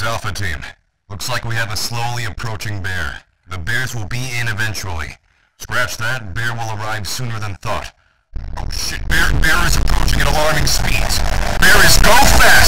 is Alpha Team. Looks like we have a slowly approaching bear. The bears will be in eventually. Scratch that, bear will arrive sooner than thought. Oh shit, bear is approaching at alarming speeds. Bear is go fast!